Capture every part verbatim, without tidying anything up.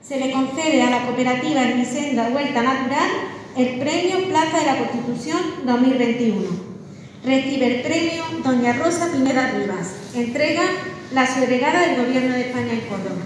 se le concede a la cooperativa Ermicenda Huerta Natural el premio Plaza de la Constitución dos mil veintiuno. Recibe el premio doña Rosa Pineda Rivas. Entrega la subdelegada del Gobierno de España en Córdoba.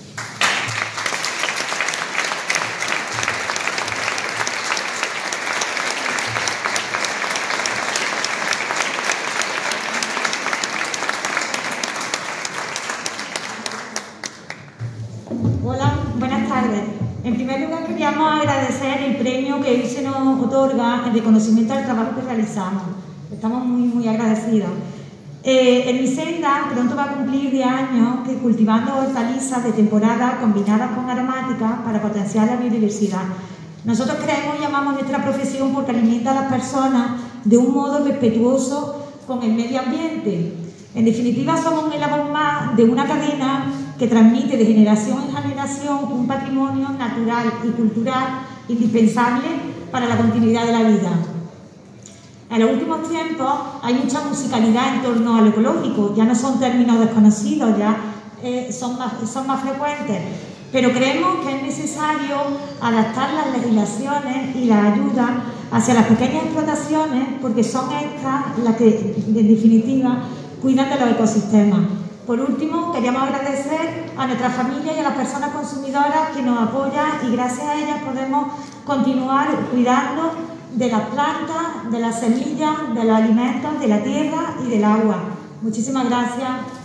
Hola, buenas tardes. En primer lugar, queríamos agradecer el premio que hoy se nos otorga en reconocimiento al trabajo que realizamos. Estamos muy, muy agradecidos. Eh, Ermicenda pronto va a cumplir diez años que cultivando hortalizas de temporada combinadas con aromáticas para potenciar la biodiversidad. Nosotros creemos y llamamos nuestra profesión porque alimenta a las personas de un modo respetuoso con el medio ambiente. En definitiva, somos un eslabón más de una cadena que transmite de generación en generación un patrimonio natural y cultural indispensable para la continuidad de la vida. En los últimos tiempos hay mucha musicalidad en torno al ecológico, ya no son términos desconocidos, ya eh, son, más, son más frecuentes, pero creemos que es necesario adaptar las legislaciones y las ayudas hacia las pequeñas explotaciones porque son estas las que, en definitiva, cuidan de los ecosistemas. Por último, queríamos agradecer a nuestra familia y a las personas consumidoras que nos apoyan y gracias a ellas podemos continuar cuidando de las plantas, de las semillas, de los alimentos, de la tierra y del agua. Muchísimas gracias.